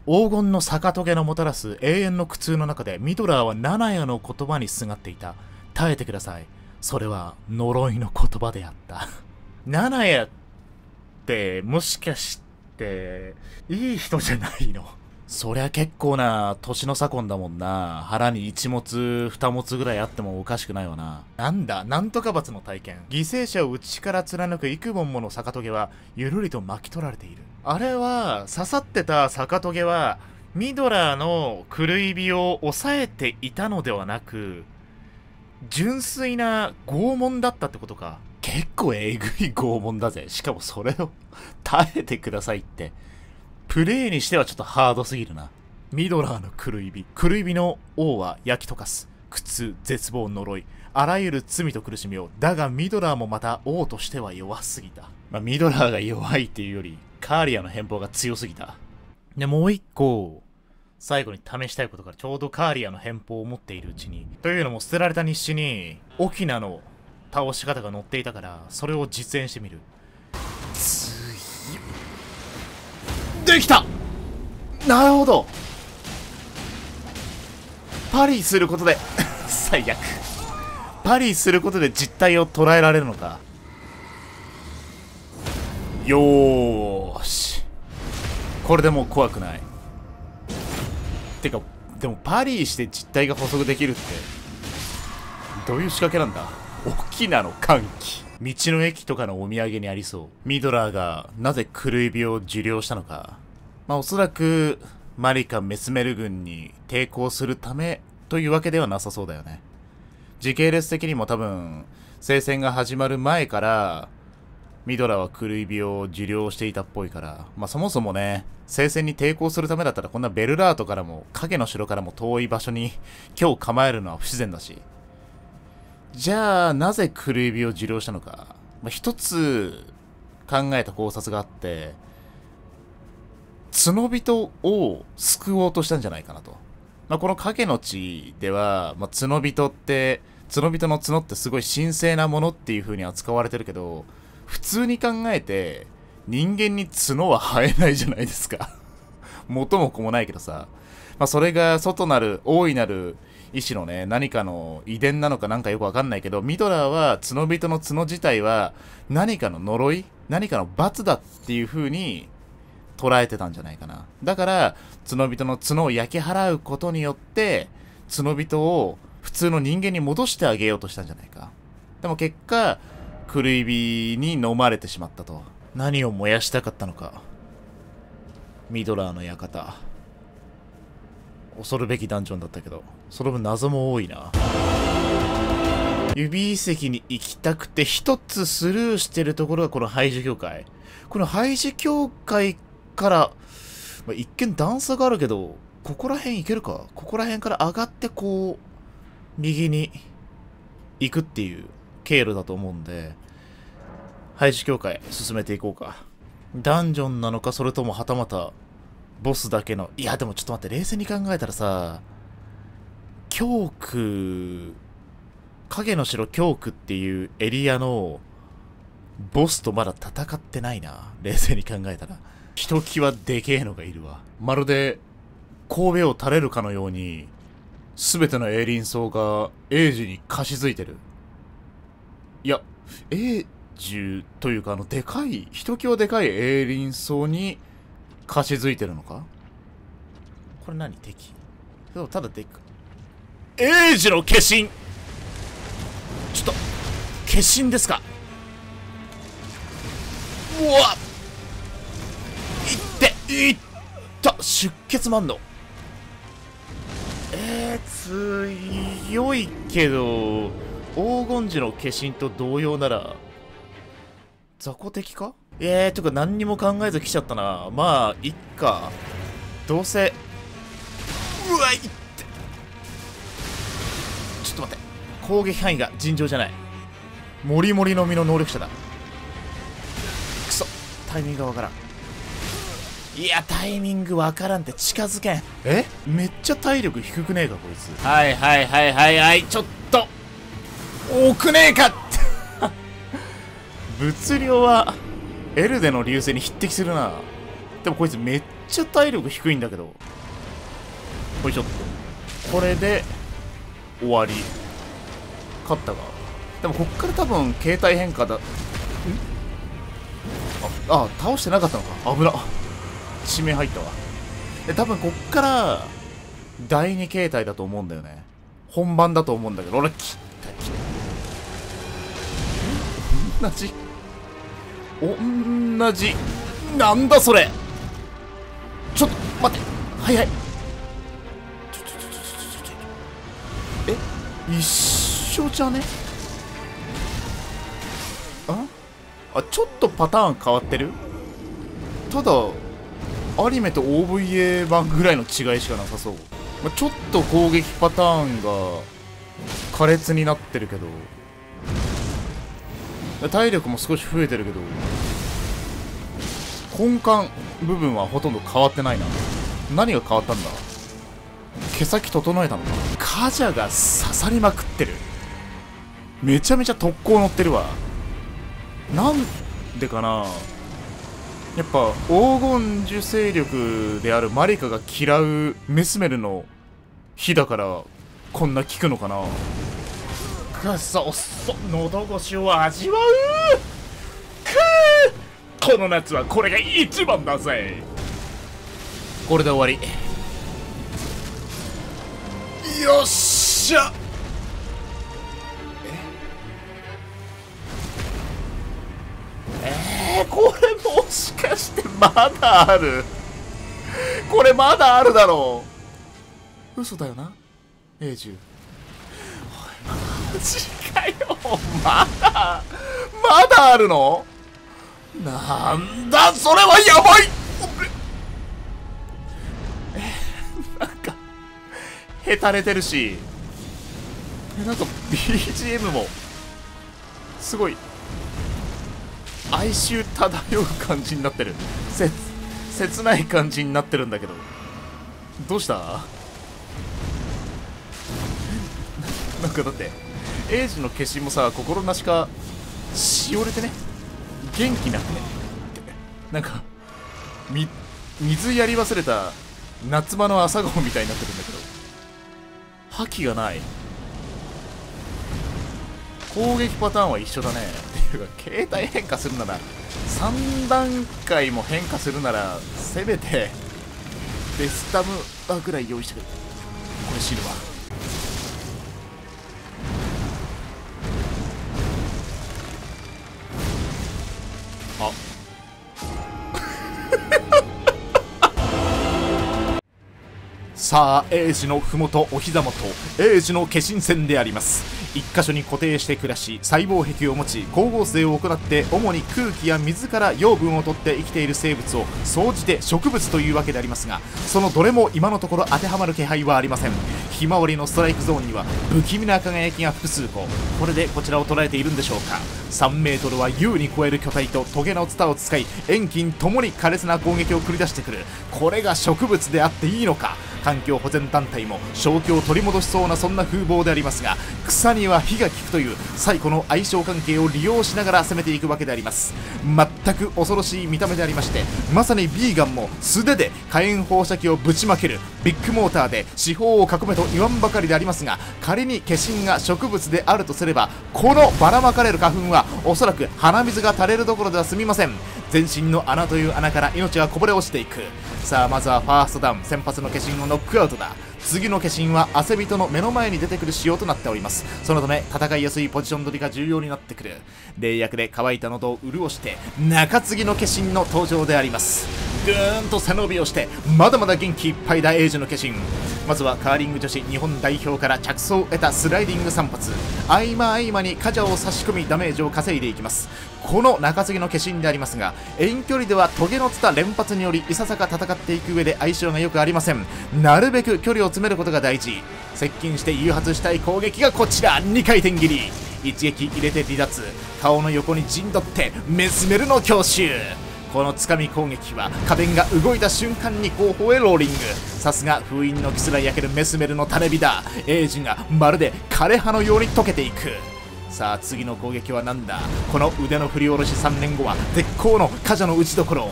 黄金の逆トゲのもたらす永遠の苦痛の中でミドラーはナナヤの言葉にすがっていた。耐えてください。それは呪いの言葉であった。ナナヤってもしかしていい人じゃないの？そりゃ結構な年の差婚だもんな。腹に一物二物ぐらいあってもおかしくないわな。なんだ、なんとか罰の体験。犠牲者を内から貫く幾本もの逆トゲはゆるりと巻き取られている。あれは刺さってた逆トゲはミドラーの狂い火を抑えていたのではなく、純粋な拷問だったってことか。結構えぐい拷問だぜ。しかもそれを耐えてくださいって。プレイにしてはちょっとハードすぎるな。ミドラーの狂い火。狂い火の王は焼き溶かす。苦痛、絶望、呪い。あらゆる罪と苦しみを。だがミドラーもまた王としては弱すぎた。ミドラーが弱いっていうより、カーリアの偏方が強すぎた。で、もう一個、最後に試したいことからちょうどカーリアの偏方を持っているうちに。というのも捨てられた日誌に、オキナの倒し方が載っていたから、それを実演してみる。できた！なるほど！パリすることで最悪。パリすることで実態を捉えられるのか。よーし。これでもう怖くない。てか、でもパリして実態が補足できるって、どういう仕掛けなんだ？沖縄の歓喜。道の駅とかのお土産にありそう。ミドラーがなぜ狂い火を受領したのか。おそらくマリカ・メスメル軍に抵抗するためというわけではなさそうだよね。時系列的にも多分聖戦が始まる前からミドラーは狂い火を受領していたっぽいから、そもそもね、聖戦に抵抗するためだったらこんなベルラートからも影の城からも遠い場所に今日構えるのは不自然だし。じゃあなぜ狂い火を受領したのか。一つ考えた考察があって、角人を救おうとしたんじゃないかなと。この影の地では、角人って、角人の角ってすごい神聖なものっていう風に扱われてるけど、普通に考えて人間に角は生えないじゃないですか。元も子もないけどさ。それが外なる、大いなる意志のね、何かの遺伝なのかなんかよくわかんないけど、ミドラーは角人の角自体は何かの呪い、何かの罰だっていう風に捉えてたんじゃないかな。だから角人の角を焼き払うことによって角人を普通の人間に戻してあげようとしたんじゃないか。でも結果狂い火に飲まれてしまったと。何を燃やしたかったのか。ミドラーの館、恐るべきダンジョンだったけど、その分謎も多いな。指遺跡に行きたくて一つスルーしてるところがこのハイジ教会。このハイジ教会から、一見段差があるけど、ここら辺行けるか？ここら辺から上がってこう、右に行くっていう経路だと思うんで、ハイジ教会進めていこうか。ダンジョンなのか、それともはたまたボスだけの。いやでもちょっと待って、冷静に考えたらさ、教区、影の城教区っていうエリアのボスとまだ戦ってないな。冷静に考えたら。ひときわでけえのがいるわ。まるで神戸を垂れるかのように、すべての営林層が英樹に貸し付いてる。いや、英樹というかでかい、ひときわでかい営林層に貸し付いてるのか？これ何？敵？ただでっかい。英樹の化身！ちょっと、化身ですか？うわっ！いった出血万能。強いけど、黄金時の化身と同様なら、雑魚敵か？とか何にも考えず来ちゃったな。いっか。どうせ、うわいって。ちょっと待って。攻撃範囲が尋常じゃない。モリモリの実の能力者だ。くそ。タイミングがわからん。いや、タイミングわからんって近づけん。めっちゃ体力低くねえか、こいつ。はい、ちょっと、多くねえか物量は、エルデの流星に匹敵するな。でもこいつめっちゃ体力低いんだけど。ほいしょっと。これで終わり。勝ったが。でもこっから多分形態変化だ。倒してなかったのか。危な。致命入ったわ。で、多分こっから第2形態だと思うんだよね。本番だと思うんだけど、俺、同じ。なんだそれ。ちょっと待って。早い。一緒じゃね。ちょっとパターン変わってる。ただアニメと OVA 版ぐらいの違いしかなさそう。ちょっと攻撃パターンが苛烈になってるけど、体力も少し増えてるけど、根幹部分はほとんど変わってないな。何が変わったんだ。毛先整えたのか。カジャが刺さりまくってる。めちゃめちゃ特攻乗ってるわ。なんでかな。やっぱ黄金樹勢力であるマリカが嫌うメスメルの火だからこんな効くのかな。くそ喉越しを味わう。この夏はこれが一番だぜ。これで終わり。よっしゃ。これもしかしてまだある。これまだあるだろう。嘘だよな、エイジュ。おい、マジかよ。まだあるの。なんだそれは。やばい。なんかへたれてるし、なんか BGM もすごい哀愁漂う感じになってる。切ない感じになってるんだけど、どうした。なんかだってエイジの化身もさ、心なしかしおれてね、元気なくね。なんか水やり忘れた夏場の朝顔みたいになってるんだけど、覇気がない。攻撃パターンは一緒だね。っていうか形態変化するなら3段階も変化するならせめてベスタムぐらい用意してくれ。これ死ぬわ。さあ、エイジの麓お膝元、エイジの化身戦であります。一箇所に固定して暮らし、細胞壁を持ち、光合成を行って主に空気や水から養分を取って生きている生物を総じて植物というわけでありますが、そのどれも今のところ当てはまる気配はありません。ひまわりのストライクゾーンには不気味な輝きが複数個。これでこちらを捉えているんでしょうか。3メートルは優に超える巨体とトゲのツタを使い、遠近ともに苛烈な攻撃を繰り出してくる。これが植物であっていいのか。環境保全団体も正気を取り戻しそうなそんな風貌でありますが、草には火が効くという最古の相性関係を利用しながら攻めていくわけであります。全く恐ろしい見た目でありまして、まさにビーガンも素手で火炎放射器をぶちまけるビッグモーターで四方を囲めと言わんばかりでありますが、仮に化身が植物であるとすれば、このばらまかれる花粉はおそらく鼻水が垂れるどころでは済みません。全身の穴という穴から命がこぼれ落ちていく。さあ、まずはファーストダウン、先発の化身をノックアウトだ。次の化身は汗人の目の前に出てくる仕様となっております。そのため戦いやすいポジション取りが重要になってくる。霊薬で乾いた喉を潤して中継ぎの化身の登場であります。ぐーんと背伸びをしてまだまだ元気いっぱいだエイジの化身。まずはカーリング女子日本代表から着想を得たスライディング3発、合間合間にカジャを差し込みダメージを稼いでいきます。この中継ぎの化身でありますが、遠距離ではトゲのつた連発によりいささか戦っていく上で相性がよくありません。なるべく距離を詰めることが大事。接近して誘発したい攻撃がこちら、2回転切り、一撃入れて離脱、顔の横に陣取ってメスメルの強襲。このつかみ攻撃は花弁が動いた瞬間に後方へローリング。さすが封印のキスら焼けるメスメルの種火だ。エイジがまるで枯葉のように溶けていく。さあ次の攻撃はなんだ。この腕の振り下ろし3年後は絶好のカジャの打ちどころ。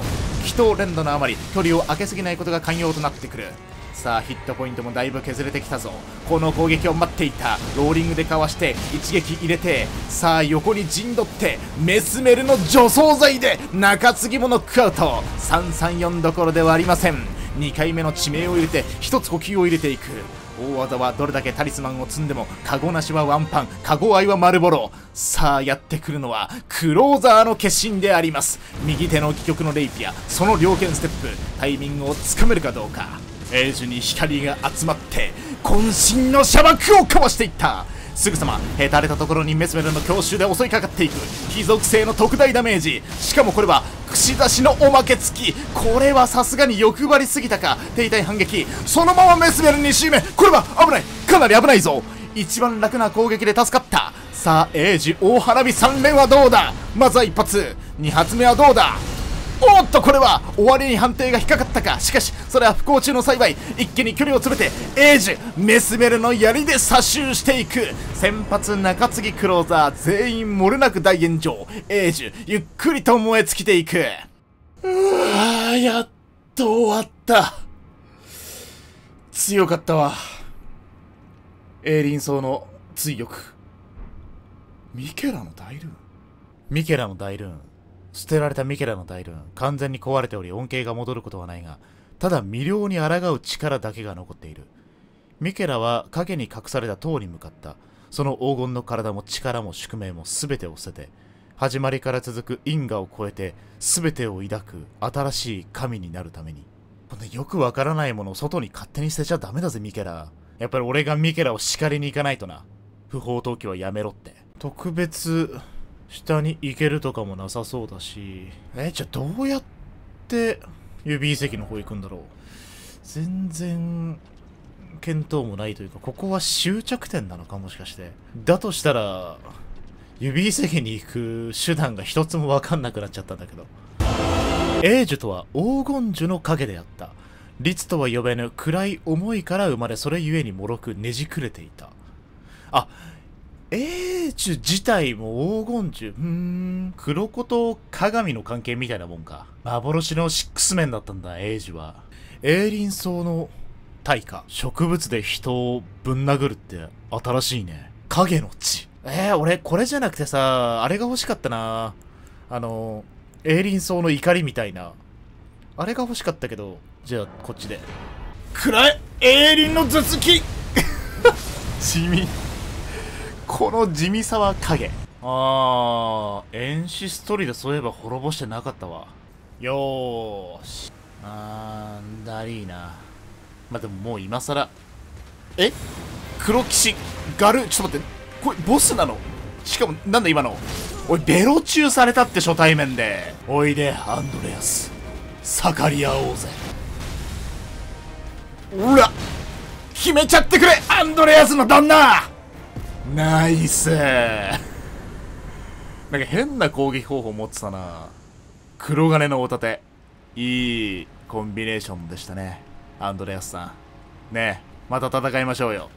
気筒連打のあまり距離を空けすぎないことが肝要となってくる。さあヒットポイントもだいぶ削れてきたぞ。この攻撃を待っていた。ローリングでかわして一撃入れて、さあ横に陣取ってメスメルの除草剤で中継ぎもノックアウト。334どころではありません。2回目の致命を入れて1つ呼吸を入れていく。大技はどれだけタリスマンを積んでもカゴなしはワンパン、カゴ愛は丸ボロ。さあやってくるのはクローザーの決心であります。右手の戯曲のレイピア、その猟犬ステップ、タイミングをつかめるかどうか。エイジに光が集まって渾身のシャバクをかわしていった。すぐさまへたれたところにメスメルの強襲で襲いかかっていく。貴族性の特大ダメージ、しかもこれは串刺しのおまけ付き。これはさすがに欲張りすぎたか。手痛い反撃、そのままメスメル2周目。これは危ない、かなり危ないぞ。一番楽な攻撃で助かった。さあエイジ大花火3連はどうだ。まずは1発、2発目はどうだ。おっとこれは終わりに判定が引っかかったか。しかしそれは不幸中の幸い。一気に距離を詰めてエイジメスメルの槍で左襲していく。先発中継ぎクローザー全員漏れなく大炎上。エイジゆっくりと燃え尽きていく。やっと終わった。強かったわ。エイリンソーの追力。ミケラの大ルーン。ミケラの大ルーン、捨てられたミケラの大ルーン、完全に壊れており恩恵が戻ることはないが、ただ魅了に抗う力だけが残っている。ミケラは影に隠された塔に向かった。その黄金の体も力も宿命も全てを捨てて、始まりから続く因果を超えて全てを抱く新しい神になるために。こんなよくわからないものを外に勝手に捨てちゃダメだぜミケラ。やっぱり俺がミケラを叱りに行かないとな。不法投棄はやめろって。特別下に行けるとかもなさそうだし。じゃあどうやって指遺跡の方行くんだろう。全然見当もないというか、ここは終着点なのかもしかして。だとしたら指遺跡に行く手段が一つも分かんなくなっちゃったんだけど。英樹とは黄金樹の影であった。律とは呼べぬ暗い思いから生まれ、それゆえに脆くねじくれていた。あ、英樹自体も黄金樹。黒子と鏡の関係みたいなもんか。幻のシックスメンだったんだ、英樹は。エイリンソウの大化。植物で人をぶん殴るって新しいね。影の血。俺これじゃなくてさ、あれが欲しかったな。エイリンソウの怒りみたいな。あれが欲しかったけど、じゃあこっちで。くらえエイリンの頭突き地味。この地味さは影。エンシストリでそういえば滅ぼしてなかったわ。よーし。だりーな。まあ、でももう今更。黒騎士、ガル、ちょっと待って。これボスなの？しかも、なんだ今の。おい、ベロチューされたって初対面で。おいで、アンドレアス。盛り合おうぜ。うら決めちゃってくれアンドレアスの旦那。ナイス。なんか変な攻撃方法持ってたな。黒金の大盾。いいコンビネーションでしたね、アンドレアスさん。ねえ、また戦いましょうよ。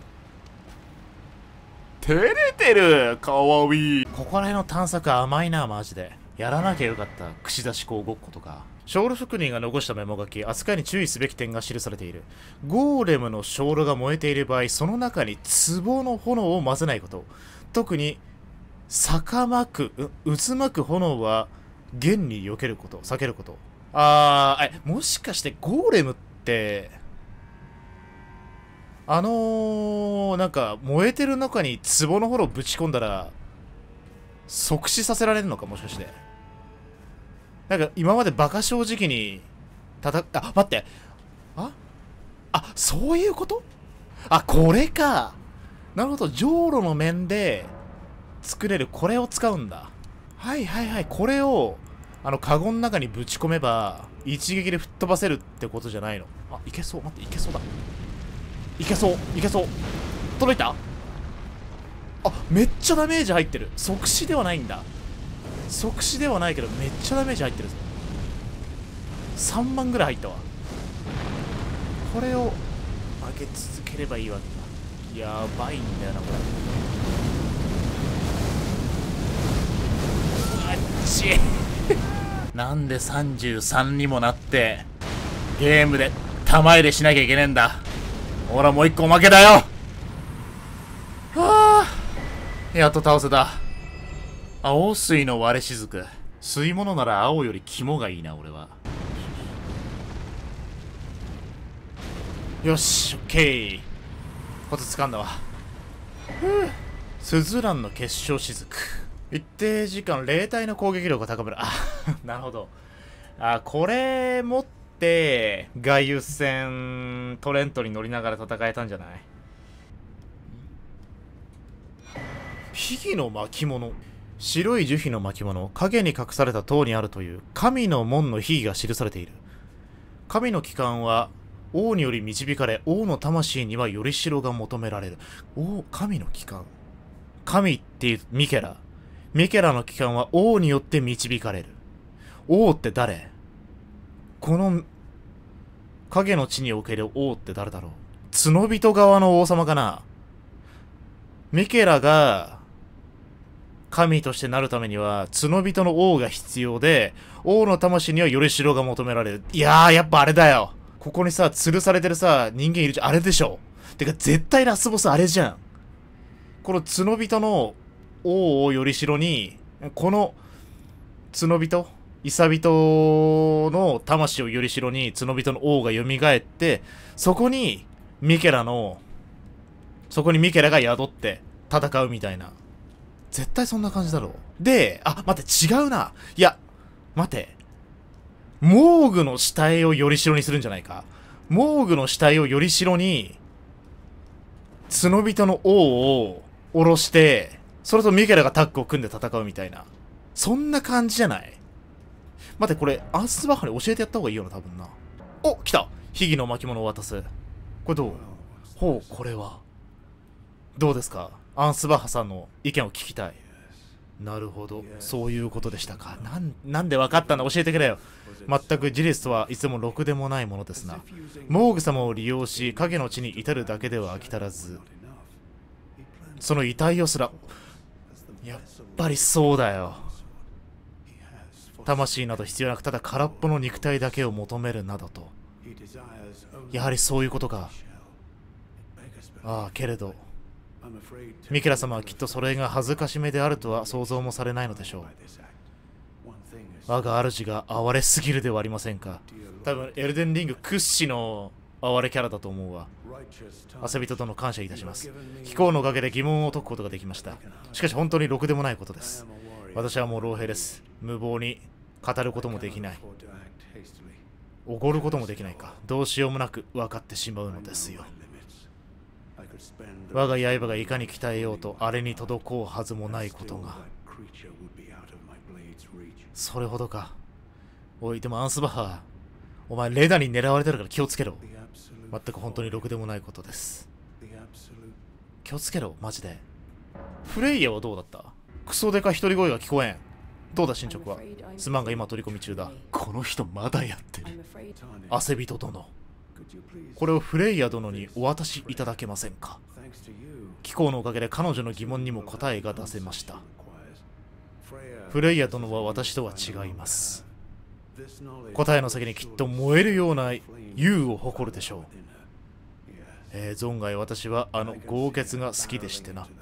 照れてる、かわいい。ここら辺の探索甘いな、マジで。やらなきゃよかった、串出し子ごっことか。ショール職人が残したメモ書き、扱いに注意すべき点が記されている。ゴーレムのショールが燃えている場合、その中に壺の炎を混ぜないこと。特に、渦巻く炎は、弦に避けること、避けること。もしかしてゴーレムって、なんか、燃えてる中に壺の炎ぶち込んだら、即死させられるのか、もしかして。なんか今までバカ正直に待って。そういうこと？これか。なるほど、じょうろの面で作れるこれを使うんだ。はいはいはい、これをカゴの中にぶち込めば一撃で吹っ飛ばせるってことじゃないの？いけそう。待って、いけそうだ。いけそう。届いた？めっちゃダメージ入ってる。即死ではないんだ。即死ではないけどめっちゃダメージ入ってるぞ。3万ぐらい入ったわ。これを上げ続ければいいわけだ。やばいんだよなこれ。あっちなんで33にもなって、ゲームで玉入れしなきゃいけねえんだ。ほら、もう一個おまけだよ。はあ、やっと倒せた。青水の割れ雫。吸い物なら青より肝がいいな、俺は。よし、オッケー。コツ掴んだわ。スズランの結晶雫。一定時間、霊体の攻撃力が高める。あ、なるほど。あ、これ持って、ガイウス戦、トレントに乗りながら戦えたんじゃない？秘儀の巻物。白い樹皮の巻物。影に隠された塔にあるという、神の門の秘儀が記されている。神の帰還は、王により導かれ、王の魂にはよりしろが求められる。神の帰還。神っていうミケラ。ミケラの帰還は王によって導かれる。王って誰？この影の地における王って誰だろう？角人側の王様かな？ミケラが神としてなるためには角人の王が必要で、王の魂にはよりしろが求められる。いやー、やっぱあれだよ。ここにさ、吊るされてるさ、人間いるじゃん。あれでしょ。てか絶対ラスボスあれじゃん。この角人の王をよりしろに、この角人、イサ人の魂をよりしろに角人の王が蘇って、そこにミケラが宿って戦うみたいな。絶対そんな感じだろう。で、あ、待って、違うな。いや、待て。モーグの死体をよりしろにするんじゃないか。モーグの死体をよりしろに、角人の王を下ろして、それとミケラがタッグを組んで戦うみたいな。そんな感じじゃない？待って、これ、アンスバッハに教えてやった方がいいよな、多分な。お、来た！秘儀の巻物を渡す。これどう？ほう、これは。どうですか？アンスバッハさんの意見を聞きたい。なるほど。そういうことでしたか。なんで分かったんだ？教えてくれよ。全く事実とはいつもろくでもないものですな。モーグ様を利用し、影の地に至るだけでは飽き足らず、その遺体をすら、やっぱりそうだよ。魂など必要なく、ただ空っぽの肉体だけを求めるなどと。やはりそういうことか。ああ、けれど、ミケラ様はきっとそれが恥ずかしめであるとは想像もされないのでしょう。我が主が哀れすぎるではありませんか。多分エルデンリング屈指の哀れキャラだと思うわ。汗人との感謝いたします。貴公のおかげで疑問を解くことができました。しかし本当にろくでもないことです。私はもう老兵です。無謀に語ることもできない。おごることもできないか。どうしようもなく分かってしまうのですよ。我が刃がいかに鍛えようとあれに届こうはずもないことが。それほどか。おい、でもアンスバッハ、お前レダに狙われてるから気をつけろ。全く本当にろくでもないことです。気をつけろ、マジで。フレイヤはどうだった？クソデカ一人声が聞こえん。どうだ進捗は？すまんが今取り込み中だ。この人まだやってる。汗人殿。これをフレイヤ殿にお渡しいただけませんか？貴公のおかげで彼女の疑問にも答えが出せました。フレイヤ殿は私とは違います。答えの先にきっと燃えるような優を誇るでしょう。存外私はあの豪傑が好きでしてな。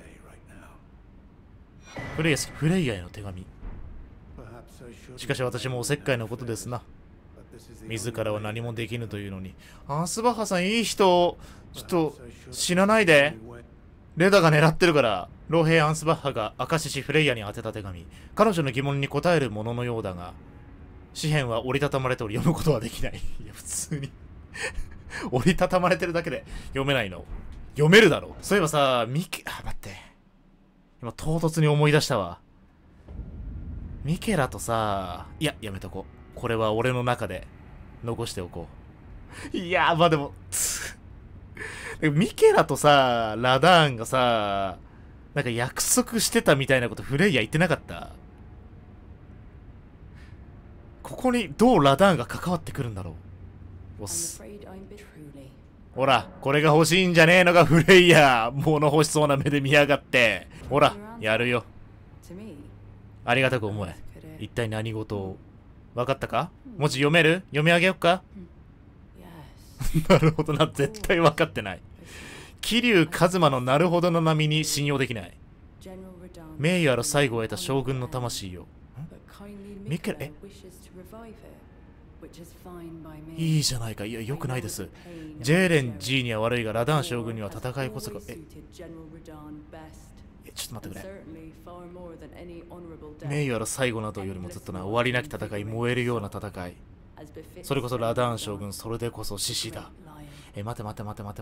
フレイヤへの手紙。しかし私もおせっかいのことですな。自らは何もできぬというのに。アンスバッハさんいい人。ちょっと死なないで。レダが狙ってるから。老兵アンスバッハがアカシシフレイヤに宛てた手紙。彼女の疑問に答えるもののようだが、紙片は折りたたまれており読むことはできない。いや普通に折りたたまれてるだけで読めないの？読めるだろ。そういえばさ、待って。今唐突に思い出したわ。ミケラとさ、いや、やめとこう。これは俺の中で残しておこう。いやー、まあでも、ミケラとさ、ラダーンがさ、なんか約束してたみたいなことフレイヤ言ってなかった？ここにどうラダーンが関わってくるんだろう。おっす。ほら、これが欲しいんじゃねえのがフレイヤ。物欲しそうな目で見やがって。ほら、やるよ。ありがたく思え。一体何事を。 わかったか？文字読める？読み上げよっか？なるほどな、絶対分かってない。桐生一馬のなるほどの波に信用できない。名誉ある最後を得た将軍の魂よ。ミケラ、いいじゃないか。いや、よくないです。ジェーレン G には悪いが、ラダーン将軍には戦いこそが。ちょっと待ってくれ。名誉ある最後などよりもずっとな、終わりなき戦い、燃えるような戦い。それこそラダーン将軍、それでこそ獅子だ。待て。ちょっ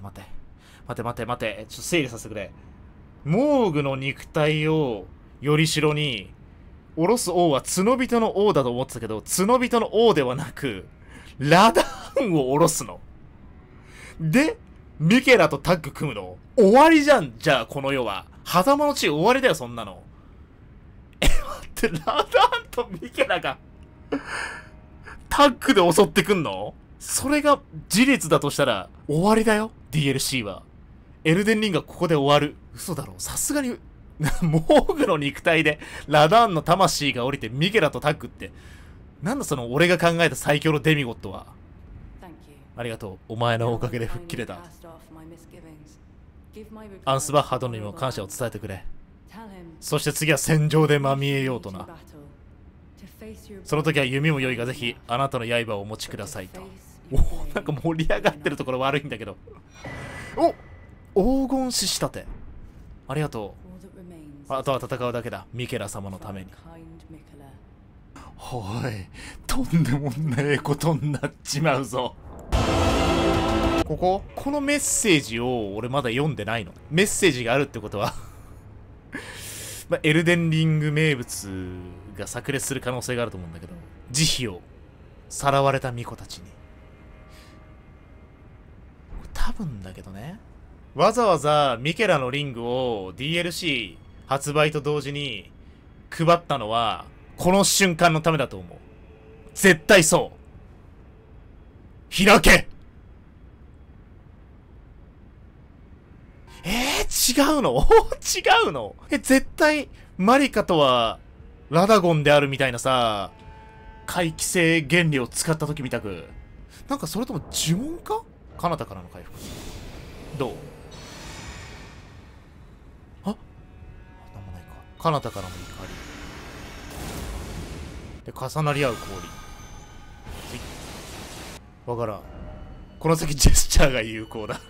と整理させてくれ。モーグの肉体をよりしろに、下ろす王は角人の王だと思ってたけど、角人の王ではなく、ラダーンを下ろすの。で、ミケラとタッグ組むの？終わりじゃん、じゃあこの世は。狭間の地終わりだよ、そんなの。待って、ラダーンとミケラが、タッグで襲ってくんの？それが事実だとしたら、終わりだよ、DLC は。エルデンリングがここで終わる。嘘だろ、さすがに、モーグの肉体で、ラダーンの魂が降りてミケラとタッグって、なんだその俺が考えた最強のデミゴットは。ありがとう。お前のおかげで吹っ切れた。アンスバッハ殿にも感謝を伝えてくれ。そして次は戦場でまみえようとな。その時は弓も良いがぜひあなたの刃をお持ちくださいと。なんか盛り上がってるところ悪いんだけど。黄金獅子盾。ありがとう。あとは戦うだけだ。ミケラ様のために。おい、とんでもねえことになっちまうぞ。このメッセージを俺まだ読んでないの。メッセージがあるってことはエルデンリング名物が炸裂する可能性があると思うんだけど、慈悲をさらわれた巫女たちに。多分だけどね、わざわざミケラのリングを DLC 発売と同時に配ったのはこの瞬間のためだと思う。絶対そう。開け。違うの違うの？絶対マリカとはラダゴンであるみたいなさ、回帰性原理を使った時みたく、なんかそれとも呪文か？彼方からの回復。どう？なんもないか。彼方からの怒りで重なり合う氷。わからん。この先ジェスチャーが有効だ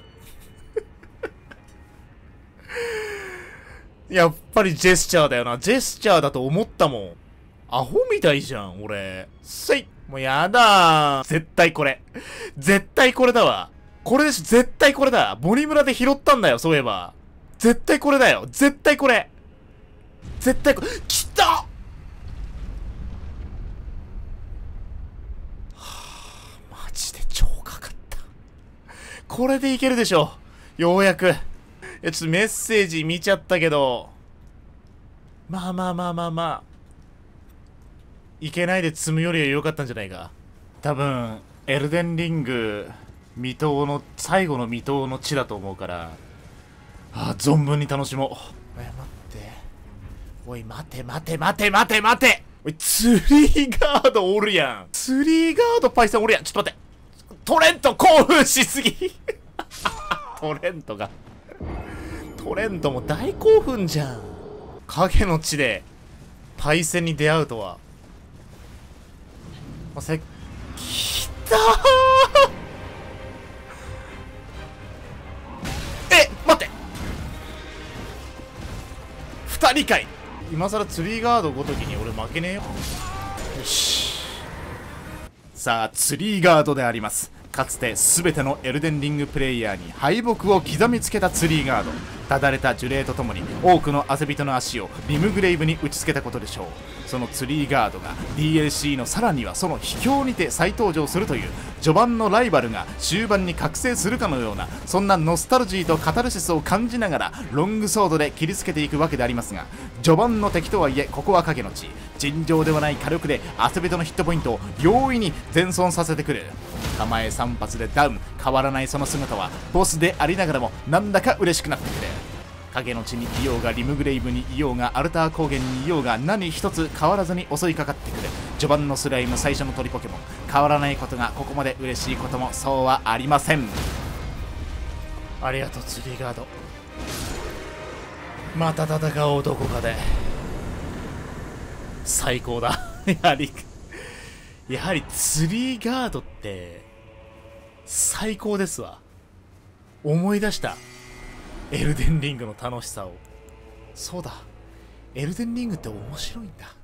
やっぱりジェスチャーだよな。ジェスチャーだと思ったもん。アホみたいじゃん、俺。もうやだー。絶対これ。絶対これだわ。これでしょ、絶対これだ。ボニムラで拾ったんだよ、そういえば。絶対これだよ。絶対これ。絶対これ。来た！はぁ、マジで超かかった。これでいけるでしょ。ようやく。ちょっとメッセージ見ちゃったけど、まあいけないで積むよりは良かったんじゃないか。多分エルデンリング未踏の最後の未踏の地だと思うから、存分に楽しもう。待て。おい、ツリーガードおるやん。ツリーガードパイセンおるやん。ちょっと待って、トレント興奮しすぎトレントも大興奮じゃん。影の地でパイセンに出会うとは。きたー。待って、2人かい。今更ツリーガードごときに俺負けねえよ。よし、さあツリーガードであります。かつて全てのエルデンリングプレイヤーに敗北を刻みつけたツリーガード。ただれた呪霊とともに多くの汗人の足をリムグレイブに打ちつけたことでしょう。そのツリーガードが DLC のさらにはその秘境にて再登場するという、序盤のライバルが終盤に覚醒するかのような、そんなノスタルジーとカタルシスを感じながらロングソードで切りつけていくわけでありますが、序盤の敵とはいえここは影の地。尋常ではない火力で汗人のヒットポイントを容易に全損させてくる。構え3発でダウン。変わらないその姿はボスでありながらもなんだか嬉しくなってくる。影の地にいようがリムグレイブにいようがアルター高原にいようが何一つ変わらずに襲いかかってくる。 序盤のスライム、最初の鳥ポケモン、変わらないことがここまで嬉しいこともそうはありません。ありがとうツリーガード。また戦おうどこかで。最高だ。やはりツリーガードって最高ですわ。思い出したエルデンリングの楽しさを。そうだ、エルデンリングって面白いんだ。